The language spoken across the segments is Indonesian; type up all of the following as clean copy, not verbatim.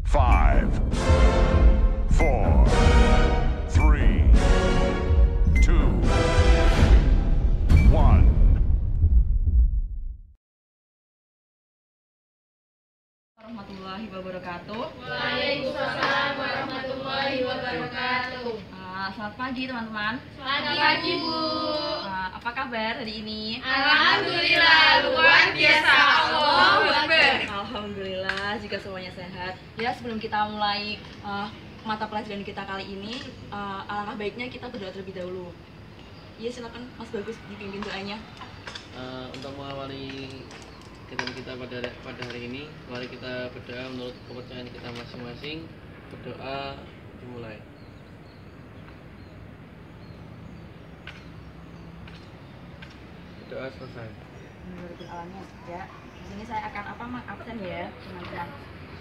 5, 4, 3, 2, 1. Warahmatullahi wabarakatuh. Waalaikumsalam warahmatullahi wabarakatuh. Selamat pagi teman-teman. Selamat pagi Bu. Apa kabar hari ini? Alhamdulillah luar biasa. Allahu Akbar. Alhamdulillah jika semuanya sehat. Ya, sebelum kita mulai mata pelajaran kita kali ini, alangkah baiknya kita berdoa terlebih dahulu. Iya, silakan Mas Bagus dipimpin doanya. Untuk mengawali kegiatan kita pada hari ini, mari kita berdoa menurut kepercayaan kita masing-masing. Berdoa dimulai. Berdoa selesai. Menurut alamnya ya. Di sini saya akan absen ya, teman-teman.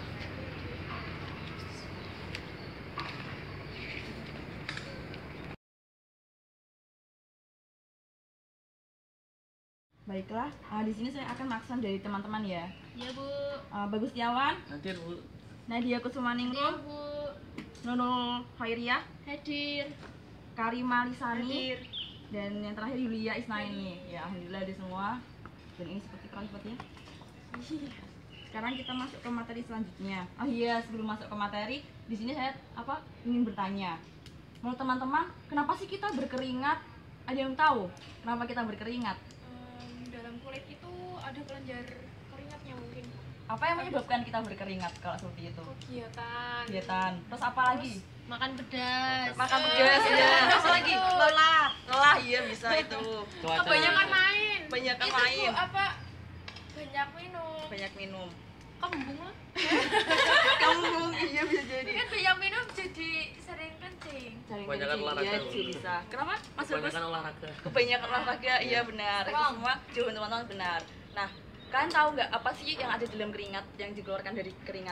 Baiklah, di sini saya akan absen dari teman-teman ya. Ya Bu. Bagus Setiawan, Hadir Bu. Nadia Kusumaningrum, Bu. Nunul Khairiyah, Hadir. Karima Lisani, dan yang terakhir Yulia Isnaini. Ya, alhamdulillah ada semua. Dan ini seperti private ya. Sekarang kita masuk ke materi selanjutnya. Oh iya, sebelum masuk ke materi, di sini saya ingin bertanya. Menurut teman-teman, kenapa sih kita berkeringat? Ada yang tahu kenapa kita berkeringat? Dalam kulit itu ada kelenjar keringatnya mungkin. Apa yang menyebabkan kita berkeringat kalau seperti itu? Kegiatan. Kegiatan. Terus apa lagi? Makan pedas. Makan pedas ya. Terus apa lagi? Lelah, iya bisa itu. Kebanyakan main. Banyakan itu main. Bu, apa? Banyak minum. Banyak minum. Kembung lah. Kamu iya bisa jadi. Kan banyak minum jadi sering kencing. Cari Kebanyakan kencing, olahraga, iya Bu. juga bisa. Kenapa? Mas Bagus? Kebanyakan olahraga. Kebanyakan olahraga, iya benar. Itu semua jawaban teman-teman benar. Nah, kalian tahu nggak apa sih yang ada di dalam keringat, yang dikeluarkan dari keringat?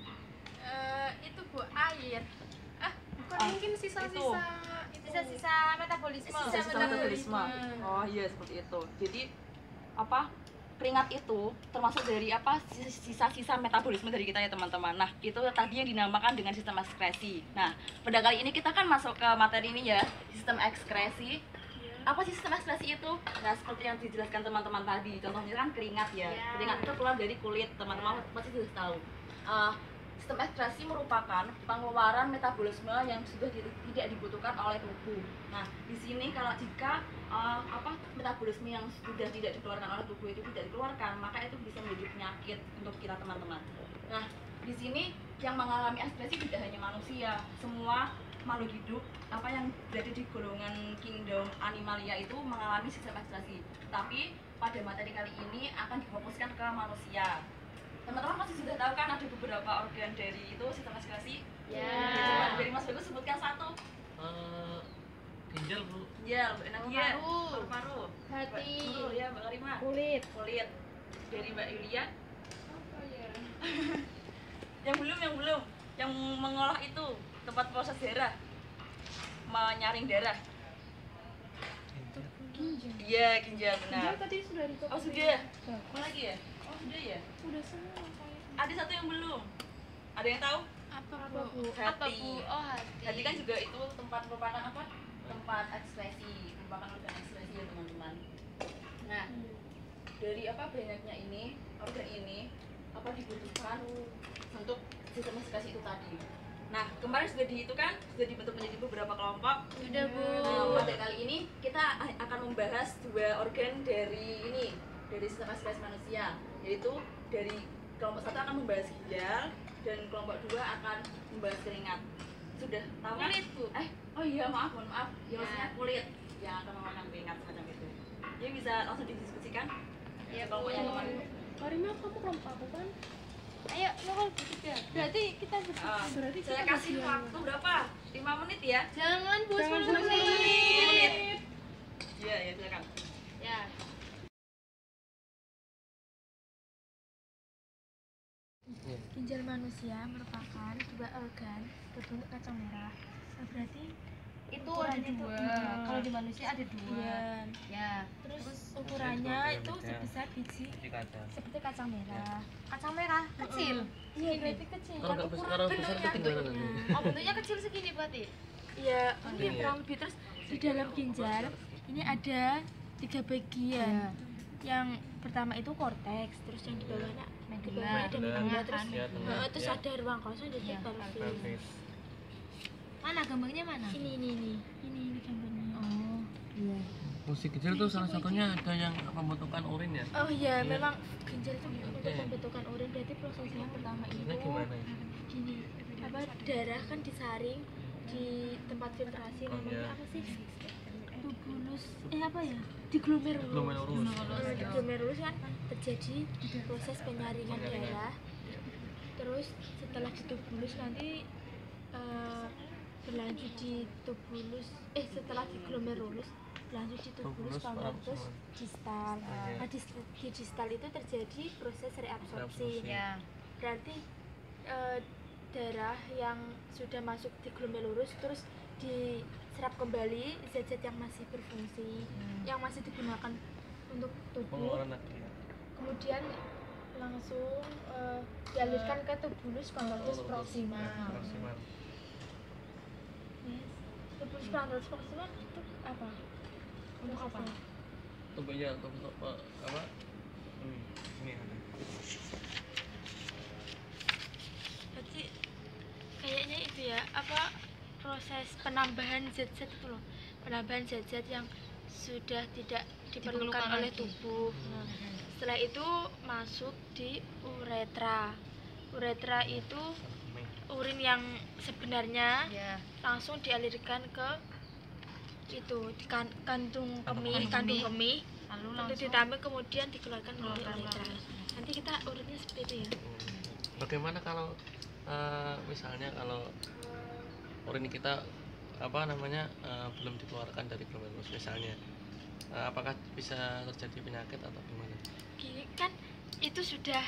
Itu Bu, air. Bukan mungkin sisa-sisa itu. Sisa-sisa metabolisme. Sisa-sisa metabolisme. Oh iya seperti itu. Jadi keringat itu termasuk dari sisa-sisa metabolisme dari kita ya teman-teman. Nah, itu tadi yang dinamakan dengan sistem ekskresi. Nah, pada kali ini kita kan masuk ke materi ini ya, sistem ekskresi. Apa sih sistem ekskresi itu? Nah, seperti yang dijelaskan teman-teman tadi, contohnya kan keringat ya. Keringat itu keluar dari kulit, teman-teman pasti sudah tahu. Sistem ekskresi merupakan pengeluaran metabolisme yang sudah tidak dibutuhkan oleh tubuh. Nah, di sini kalau jika metabolisme yang sudah tidak dikeluarkan oleh tubuh itu tidak dikeluarkan, maka itu bisa menjadi penyakit untuk kita teman-teman. Nah, di sini yang mengalami ekskresi tidak hanya manusia, semua makhluk hidup yang berada di golongan kingdom animalia itu mengalami sistem ekskresi. Tapi pada materi kali ini akan difokuskan ke manusia. Teman-teman pasti sudah tahu kan ada beberapa organ dari itu sistem ekskresi. Ya. Dari Mas Bagus sebutkan satu. Ginjal Bu. Ginjal, Paru-paru. paru-paru. Hati. Betul ya, Mbak Karima. Kulit. Kulit. Dari Mbak Yulia. Apa ya? Yang belum. Yang mengolah itu tempat proses darah. Menyaring darah. Ginjal. Iya, ginjal benar. Tadi sudah dikatakan. Oh, sudah. Apa lagi ya? Oh, sudah ya. Udah semua kayak. Ada satu yang belum. Ada yang tahu? Apa Bu? Apa, Bu? Oh, hati. Hati kan juga itu merupakan tempat ekspresi, merupakan organ ekspresi ya teman-teman. Nah, dari banyaknya organ ini dibutuhkan untuk sistem ekspresi itu tadi. Nah, kemarin sudah dibentuk menjadi beberapa kelompok. Sudah Bu. Nah, pada kali ini kita akan membahas dua organ dari sistem ekspresi manusia, yaitu dari kelompok satu akan membahas ginjal dan kelompok dua akan membahas keringat. Sudah tahu kan? Kulit Bu. Oh iya, mohon maaf. Ya, maksudnya kulit yang akan memakan keringat semacam itu. Jadi bisa langsung didiskusikan. Ya, Kelompok yang Bu. kemarin. Karima, kamu kelompok aku kan? Ayo, nongol bertiga. Berarti kita berarti Saya kita kasih bagian. waktu berapa? 5 menit ya? Jangan Bu, Jangan 10 10 menit. Iya, ya silakan. Ya. Ginjal manusia merupakan dua organ berbentuk kacang merah. Berarti itu ada dua. Kalau di manusia ada dua. Iya. Ya. Terus ukurannya itu sebesar biji seperti kacang merah. Kacang merah kecil. Iya, berarti kecil. Kalau nggak besar ketinggalan nanti. Oh, bentuknya kecil segini berarti. Iya, ini kurang lebih. Terus di dalam ginjal ini ada 3 bagian. Yang pertama itu korteks, terus yang di bawahnya Medulla, dan di tengah, terus Ya, tengah. terus Ya. ada ruang kosong jadi pelvis. Mana gambarnya mana? Ini gambarnya. Oh. Iya. Fungsi ginjal itu salah satunya ada yang pembentukan urin ya. Oh iya, memang ginjal itu untuk pembentukan urin. Berarti prosesnya pertama itu Maksudnya gimana itu? gini, darah kan disaring di tempat filtrasi, namanya apa sih? Tubulus, apa ya? Diglomerulus. Diglomerulus kan terjadi proses penyaringan darah. Terus setelah di tubulus nanti berlanjut di tubulus, setelah di glomerulus lanjut di tubulus palmatus distal. Nah, di distal itu terjadi proses reabsorpsi. Ya. Berarti darah yang sudah masuk di glomerulus terus diserap kembali zat-zat yang masih berfungsi, yang masih digunakan untuk tubuh, kemudian langsung dialirkan ke tubulus palmatus proxima. Tubulus palmatus proxima itu apa? Untuk apa? Tubuhnya untuk apa? Ini ada. Berarti kayaknya itu ya, proses penambahan zat-zat itu loh, penambahan zat-zat yang sudah tidak diperlukan oleh tubuh. Setelah itu masuk di uretra. Uretra itu urin yang sebenarnya langsung dialirkan ke itu di kantung kemih, Lalu untuk ditambah kemudian dikeluarkan melalui uretra. Nanti kita urinnya seperti itu ya. Bagaimana kalau misalnya kalau urin kita belum dikeluarkan dari glomerulus misalnya, apakah bisa terjadi penyakit atau gimana? Gini kan itu sudah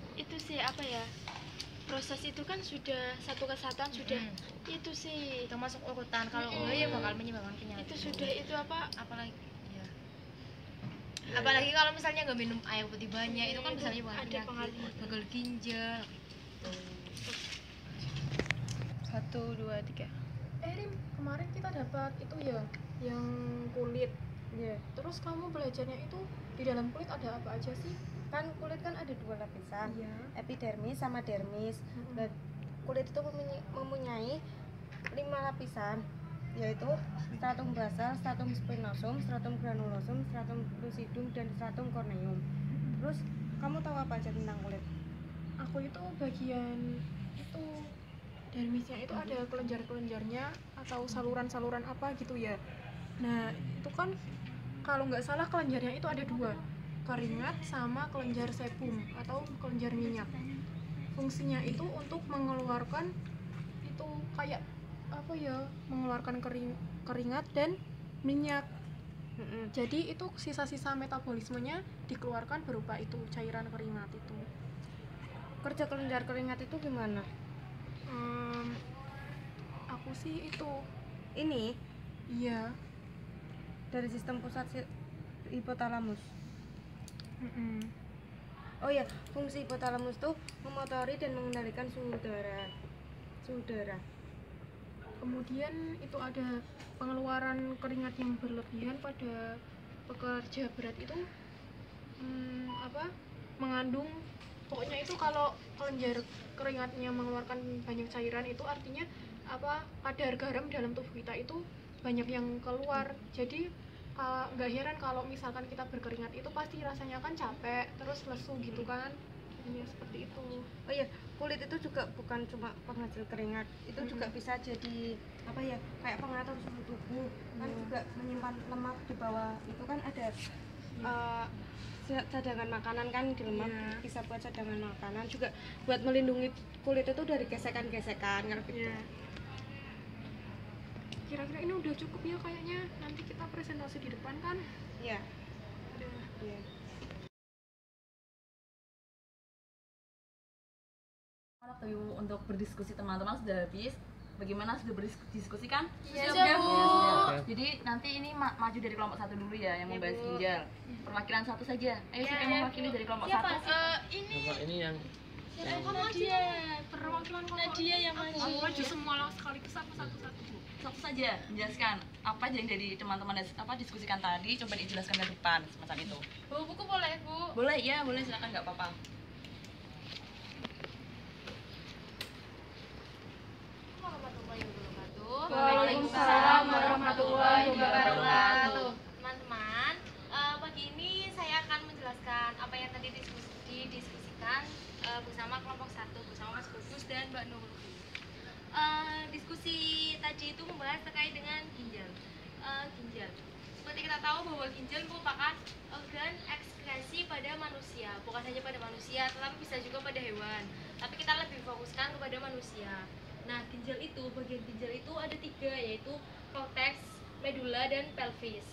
proses itu kan sudah satu kesatuan, sudah itu sih itu masuk urutan. Kalau enggak ya bakal menyebabkan penyakit. itu sudah itu apalagi ya. Apalagi kalau misalnya nggak minum air putih banyak, itu kan bisa menyebabkan ada penyakit, pengaruh. gagal ginjal. 1, 2, 3. Rim, kemarin kita dapat itu ya, yang kulit. Iya. Terus kamu belajarnya itu di dalam kulit ada apa aja sih? Kan kulit kan ada 2 lapisan, Iya. epidermis sama dermis. Dan kulit itu mempunyai 5 lapisan, yaitu stratum basal, stratum spinosum, stratum granulosum, stratum lucidum, dan stratum corneum. Terus kamu tahu apa aja tentang kulit? Aku itu bagian itu dermisnya itu ada kelenjar-kelenjarnya atau saluran-saluran apa gitu ya. Nah itu kan kalau nggak salah kelenjarnya itu ada 2, keringat sama kelenjar sebum atau kelenjar minyak. Fungsinya itu untuk mengeluarkan itu kayak apa ya, mengeluarkan keringat dan minyak. Jadi itu sisa-sisa metabolismenya dikeluarkan berupa itu cairan keringat itu. Kerja kelenjar keringat itu gimana? Aku sih itu Ini iya. dari sistem pusat hipotalamus. Oh ya, fungsi hipotalamus tuh memotori dan mengendalikan suhu darah. Kemudian itu ada pengeluaran keringat yang berlebihan pada pekerja berat itu mengandung, pokoknya itu kalau kelenjar keringatnya mengeluarkan banyak cairan itu artinya kadar garam dalam tubuh kita itu banyak yang keluar. Jadi nggak heran kalau misalkan kita berkeringat itu pasti rasanya kan capek terus lesu gitu kan. Ya seperti itu. Oh iya, kulit itu juga bukan cuma penghasil keringat, itu juga bisa jadi kayak pengatur suhu tubuh. Kan juga menyimpan lemak di bawah. Itu kan ada cadangan makanan kan di lemak, bisa buat cadangan makanan, juga buat melindungi kulit itu dari gesekan-gesekan gitu. Kira-kira ini udah cukup ya kayaknya, nanti kita presentasi di depan kan. Iya. Udah. Waktu untuk berdiskusi teman-teman sudah habis. Bagaimana, sudah berdiskusi kan? Iya, Sudah, Bu. Jadi nanti ini maju dari kelompok 1 dulu ya yang membahas ginjal. Perwakilan 1 saja. Ayo siapa yang mewakili dari kelompok 1? Bapak ini yang Nadia yang maju semua langsung sekaligus satu-satu. Satu saja menjelaskan apa yang dari teman-teman diskusikan tadi, coba dijelaskan ke depan semacam itu. Bu, buku boleh, Bu? Boleh, ya boleh, silakan, nggak apa-apa. Waalaikumsalam warahmatullahi wabarakatuh. Teman-teman, pagi ini saya akan menjelaskan apa yang tadi didiskusikan bersama kelompok 1 bersama Mas Bagus dan Mbak Nurul. Diskusi tadi itu membahas terkait dengan ginjal. Ginjal. Seperti kita tahu bahwa ginjal merupakan organ ekskresi pada manusia, bukan hanya pada manusia, tetapi bisa juga pada hewan. Tapi kita lebih fokuskan kepada manusia. Nah, ginjal itu, bagian ginjal itu ada 3, yaitu korteks, medula, dan pelvis.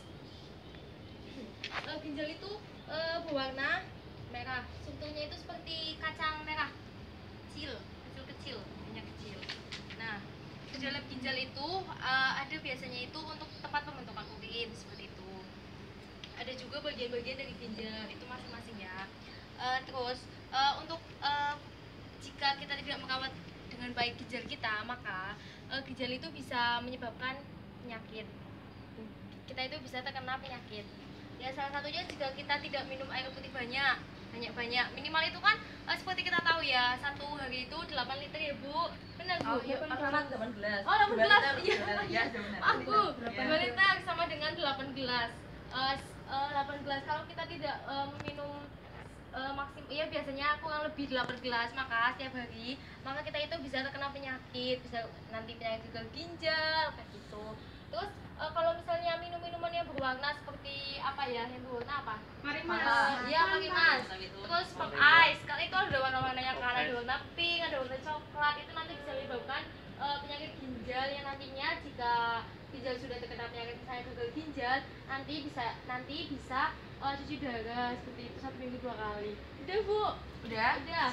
Ginjal itu berwarna merah. Strukturnya itu seperti kacang merah, kecil, banyak kecil. Nah, di dalam ginjal itu ada biasanya itu untuk tempat pembentukan urin seperti itu. Ada juga bagian-bagian dari ginjal itu masing-masing ya. Terus untuk jika kita tidak merawat dengan baik ginjal kita, maka ginjal itu bisa menyebabkan penyakit. Kita itu bisa terkena penyakit. Ya, salah satunya jika kita tidak minum air putih banyak. Minimal itu kan seperti kita tahu ya, 1 hari itu 8 liter ya, Bu. Benar, Bu? Oh iya, 8 gelas. Oh, 8 gelas. Iya. Iya, benar. Maaf, Bu. 2 liter sama dengan 8 gelas. 8 gelas kalau kita tidak meminum ya biasanya kurang lebih 8 gelas maka setiap hari, maka kita itu bisa terkena penyakit, bisa nanti penyakit gagal ginjal kayak gitu. Terus kalau misalnya minum-minuman yang berwarna seperti apa ya, yang berwarna apa? Marimas. Iya, marimas. Terus pop ice, kalau itu ada warna-warnanya, kan ada warna pink, ada warna coklat, itu nanti bisa menyebabkan penyakit ginjal yang nantinya jika ginjal sudah terkena penyakit misalnya gagal ginjal, nanti bisa cuci darah seperti itu 1 minggu 2 kali. Udah, Bu? Udah?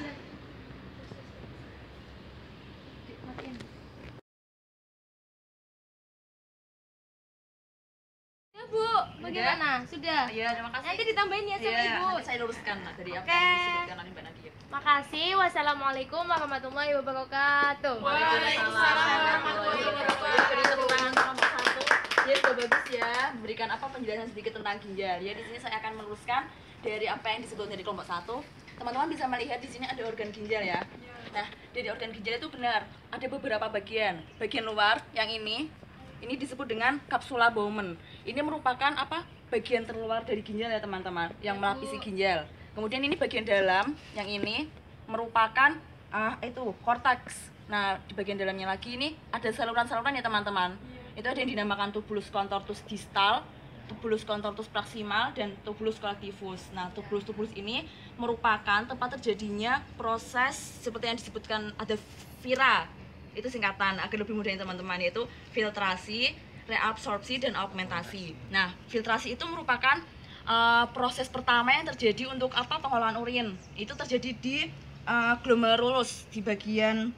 Matiin. Ya, Bu, bagaimana? Sudah? Iya, terima kasih. Nanti ditambahin ya sama Iya, Ibu. nanti saya luruskan dari apa Oke. yang disebutkan oleh Mbak Nadia. Makasih. Wassalamualaikum warahmatullahi wabarakatuh. Waalaikumsalam warahmatullahi wabarakatuh. Beri tepuk tangan kelompok 1. Ya, sudah bagus ya, memberikan penjelasan sedikit tentang ginjal. Ya, di sini saya akan meluruskan dari apa yang disebut dari kelompok 1. Teman-teman bisa melihat di sini ada organ ginjal ya. Nah, dari organ ginjal itu benar ada beberapa bagian. Bagian luar yang ini disebut dengan kapsula Bowman. Ini merupakan bagian terluar dari ginjal ya teman-teman, yang melapisi ginjal. Kemudian ini bagian dalam yang ini merupakan itu korteks. Nah, di bagian dalamnya lagi ini ada saluran-saluran ya teman-teman. Itu ada yang dinamakan tubulus contortus distal, tubulus contortus proximal, dan tubulus collectivus. Nah, tubulus ini merupakan tempat terjadinya proses seperti yang disebutkan ada VIRA. Itu singkatan agar lebih mudah ya teman-teman, yaitu filtrasi, reabsorpsi, dan augmentasi. Nah, filtrasi itu merupakan proses pertama yang terjadi untuk pengolahan urin. Itu terjadi di glomerulus, di bagian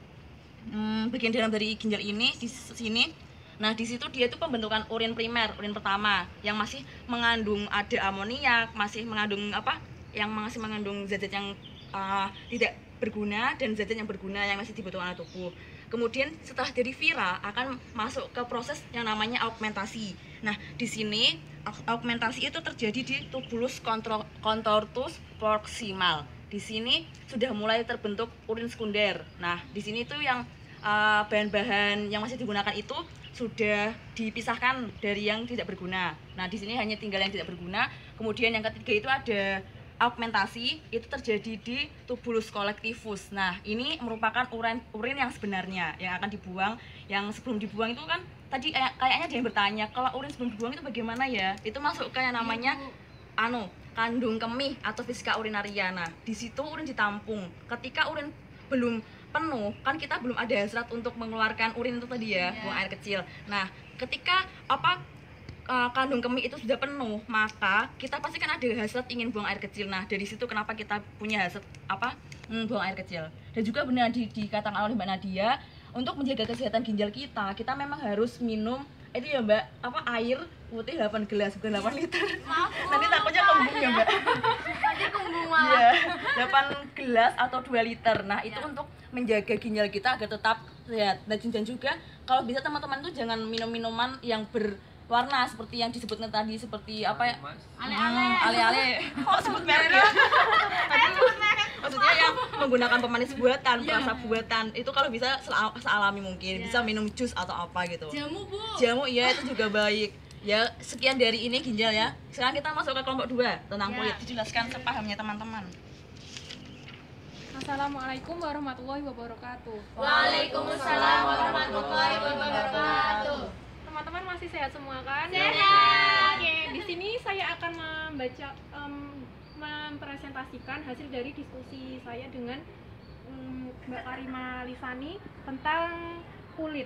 dalam dari ginjal ini, di sini. Nah, di situ dia itu pembentukan urin primer, urin pertama yang masih mengandung ada amoniak, masih mengandung masih mengandung zat-zat yang tidak berguna dan zat-zat yang berguna yang masih dibutuhkan oleh tubuh. Kemudian setelah dari VIRA akan masuk ke proses yang namanya augmentasi. Nah, di sini augmentasi itu terjadi di tubulus contortus proximal. Di sini sudah mulai terbentuk urin sekunder. Nah, di sini itu yang bahan-bahan yang masih digunakan itu sudah dipisahkan dari yang tidak berguna. Nah, di sini hanya tinggal yang tidak berguna. Kemudian yang ketiga itu ada augmentasi, itu terjadi di tubulus collectivus. Nah, ini merupakan urin yang sebenarnya yang akan dibuang. Yang sebelum dibuang itu kan tadi kayaknya ada yang bertanya, kalau urin sebelum dibuang itu bagaimana ya? Itu masuk ke yang namanya kandung kemih atau vesika urinaria. Nah, di situ urin ditampung. Ketika urin belum penuh, kan kita belum ada hasrat untuk mengeluarkan urin itu tadi ya, buang air kecil. Nah, ketika kandung kemih itu sudah penuh, maka kita pasti kan ada hasrat ingin buang air kecil. Nah, dari situ kenapa kita punya hasrat buang air kecil. Dan juga benar dikatakan oleh Mbak Nadia, untuk menjaga kesehatan ginjal kita, kita memang harus minum itu ya Mbak, apa air putih 8 gelas, bukan 8 liter. Nanti takutnya kembung ya Mbak. Nanti kembung Iya, 8 gelas atau 2 liter. Nah, itu untuk menjaga ginjal kita agar tetap sehat. Dan juga kalau bisa teman-teman tuh jangan minum minuman yang berwarna seperti yang disebutkan tadi, seperti apa ya? Ale-ale. Kok sebut merek ya? Maksudnya yang menggunakan pemanis buatan, perasa buatan. Itu kalau bisa sealami mungkin. Bisa minum jus atau apa gitu. Jamu, Bu. Jamu iya itu juga baik. Ya, sekian dari ini ginjal ya. Sekarang kita masuk ke kelompok 2 tentang kulit. Dijelaskan sepahamnya teman-teman. Assalamualaikum warahmatullahi wabarakatuh. Waalaikumsalam warahmatullahi wabarakatuh. Teman-teman masih sehat semua kan? Sehat. Oke, di sini saya akan mempresentasikan hasil dari diskusi saya dengan Mbak Karima Lisani tentang kulit.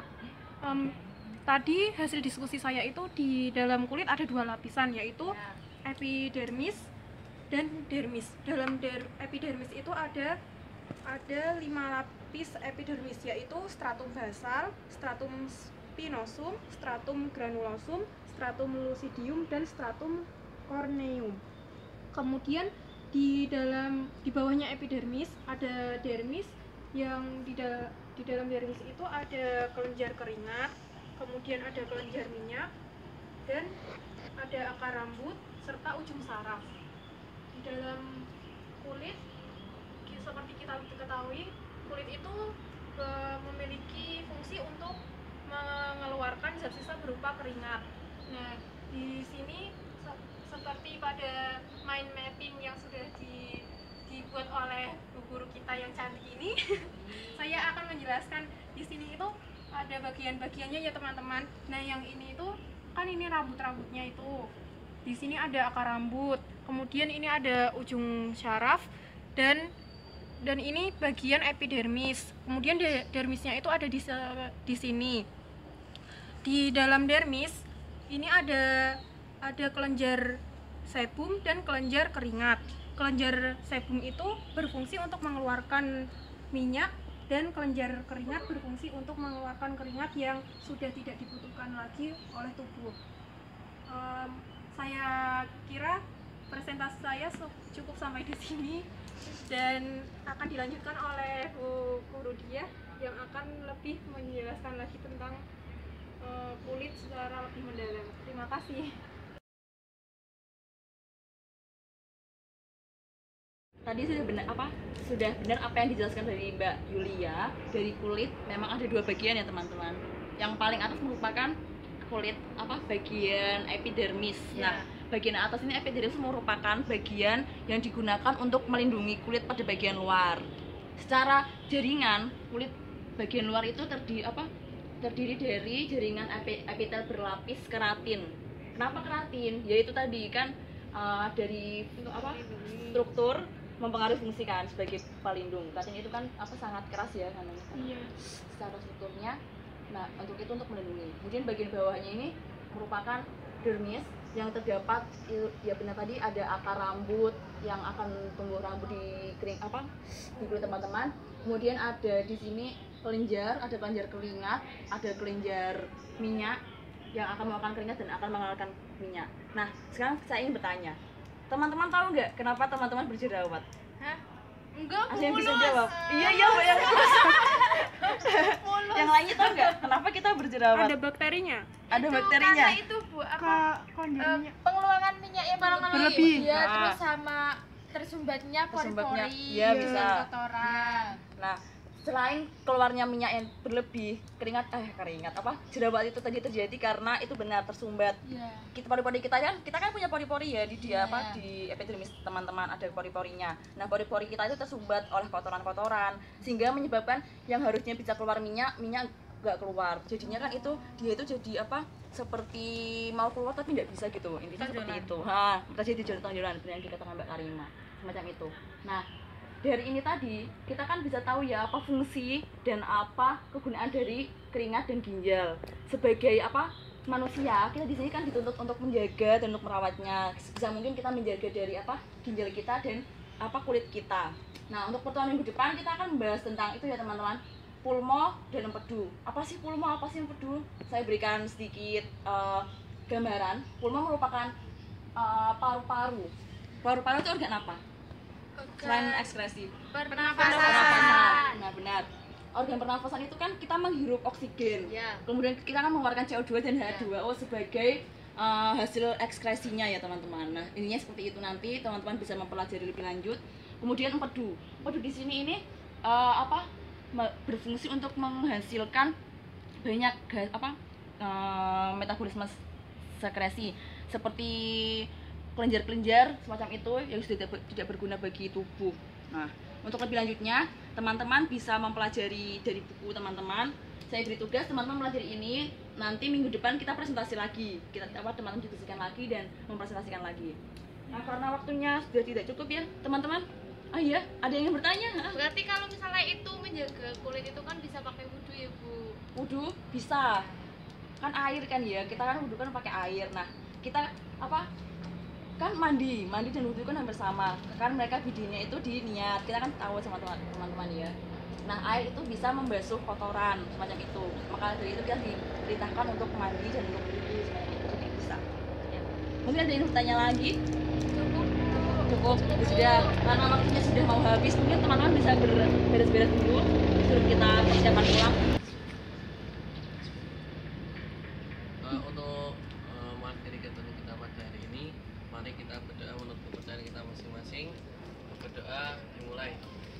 Tadi hasil diskusi saya itu di dalam kulit ada 2 lapisan, yaitu epidermis dan dermis. Dalam epidermis itu ada 5 lapis epidermis, yaitu stratum basal, stratum spinosum, stratum granulosum, stratum lucidium, dan stratum corneum. Kemudian di bawahnya epidermis ada dermis, yang di dalam dermis itu ada kelenjar keringat, kemudian ada kelenjar minyak, dan ada akar rambut serta ujung saraf. Di dalam kulit, seperti kita ketahui, kulit itu memiliki fungsi untuk mengeluarkan zat sisa berupa keringat. Nah, di sini seperti pada mind mapping yang sudah dibuat oleh guru kita yang cantik ini, saya akan menjelaskan di sini itu ada bagian-bagiannya ya teman-teman. Nah, yang ini itu kan ini rambut-rambutnya itu. Di sini ada akar rambut, kemudian ini ada ujung syaraf, dan ini bagian epidermis. Kemudian dermisnya itu ada di sini. Di dalam dermis ini ada kelenjar sebum dan kelenjar keringat. Kelenjar sebum itu berfungsi untuk mengeluarkan minyak, dan kelenjar keringat berfungsi untuk mengeluarkan keringat yang sudah tidak dibutuhkan lagi oleh tubuh. Saya kira presentasi saya cukup sampai di sini, dan akan dilanjutkan oleh Bu Rudia yang akan lebih menjelaskan lagi tentang kulit secara lebih mendalam. Terima kasih. Tadi sudah benar apa yang dijelaskan dari Mbak Yulia. Dari kulit memang ada 2 bagian ya teman-teman. Yang paling atas merupakan kulit bagian epidermis. Nah, bagian atas ini epidermis merupakan bagian yang digunakan untuk melindungi kulit pada bagian luar. Secara jaringan, kulit bagian luar itu terdiri dari jaringan epitel berlapis keratin. Kenapa keratin? Yaitu tadi kan dari struktur mempengaruhi fungsi kan sebagai pelindung. Keratin itu kan sangat keras ya namanya. Iya. Secara strukturnya. Nah, untuk melindungi. Kemudian bagian bawahnya ini merupakan dermis yang terdapat ya benar tadi ada akar rambut yang akan tumbuh rambut di kulit teman-teman. Kemudian ada di sini kelenjar, ada kelenjar keringat, ada kelenjar minyak yang akan mengeluarkan keringat dan akan mengeluarkan minyak. Nah, sekarang saya ingin bertanya, teman-teman tahu nggak kenapa teman-teman berjerawat? Hah? Enggak, Ada yang bisa jawab? Iya, yang yang lainnya tahu nggak kenapa kita berjerawat? Ada bakterinya. Ada bakterinya. Karena itu Bu, pengeluaran minyak yang berlebih. Ya, terus sama tersumbatnya pori-pori, iya, bisa. kotoran. Nah, selain keluarnya minyak yang berlebih, jerawat itu tadi terjadi karena itu benar tersumbat. Kita pori-pori kita kan punya pori-pori ya di di epidermis teman-teman, ada pori-porinya. Nah, pori-pori kita itu tersumbat oleh kotoran-kotoran sehingga menyebabkan yang harusnya bisa keluar minyak nggak keluar. Jadinya kan dia itu jadi seperti mau keluar tapi nggak bisa gitu. Intinya seperti itu. Terjadi tonjolan benar yang dikatakan Mbak Karima, semacam itu. Nah, dari ini tadi kita kan bisa tahu ya apa fungsi dan apa kegunaan dari keringat dan ginjal. Sebagai manusia, kita di sini kan dituntut untuk menjaga dan untuk merawatnya. Bisa mungkin kita menjaga dari ginjal kita dan kulit kita. Nah, untuk pertemuan minggu depan kita akan membahas tentang itu ya teman-teman. pulmo dan empedu. Apa sih pulmo, apa sih empedu? Saya berikan sedikit gambaran. Pulmo merupakan paru-paru. Paru-paru itu organ apa? Selain ekskresi. Pernafasan. Nah, benar. Organ pernafasan itu kan kita menghirup oksigen. Ya. Kemudian kita kan mengeluarkan CO2 dan H2O sebagai hasil ekskresinya ya teman-teman. Nah, ininya seperti itu, nanti teman-teman bisa mempelajari lebih lanjut. Kemudian empedu. Empedu di sini ini berfungsi untuk menghasilkan banyak metabolisme sekresi seperti kelenjar-kelenjar semacam itu yang sudah tidak berguna bagi tubuh. Nah, untuk lebih lanjutnya teman-teman bisa mempelajari dari buku teman-teman. Saya beri tugas teman-teman mempelajari ini, nanti minggu depan kita presentasi lagi, teman-teman diskusikan lagi dan mempresentasikan lagi. Nah, karena waktunya sudah tidak cukup ya teman-teman. Iya, ada yang bertanya? Berarti kalau misalnya itu menjaga kulit itu kan bisa pakai wudhu ya Bu? Wudhu bisa, kan air kan ya, kita kan wudhu kan pakai air. Nah, kita kan mandi dan wudhu kan hampir sama, kan mereka bidinya itu di niat, kita kan tahu sama teman-teman ya. Nah, air itu bisa membasuh kotoran semacam itu, maka dari itu kita diperintahkan untuk mandi dan untuk wudhu semacam itu, jadi bisa ya. Mungkin ada yang bertanya lagi? Cukup. Sudah, karena waktunya sudah mau habis, mungkin teman-teman bisa beres-beres dulu, suruh kita persiapan pulang. Untuk materi ketentuan kita pada hari ini, mari kita berdoa menurut kepercayaan kita masing-masing. Berdoa dimulai.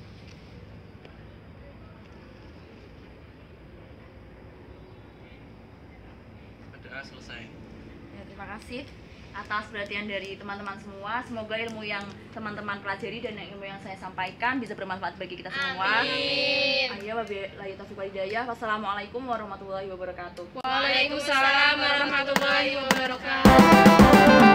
Berdoa selesai. Ya, terima kasih atas perhatian dari teman-teman semua. Semoga ilmu yang teman-teman pelajari dan ilmu yang saya sampaikan bisa bermanfaat bagi kita semua. Amin. Wabillahi taufiq wal hidayah. Wassalamualaikum warahmatullahi wabarakatuh. Waalaikumsalam warahmatullahi wabarakatuh.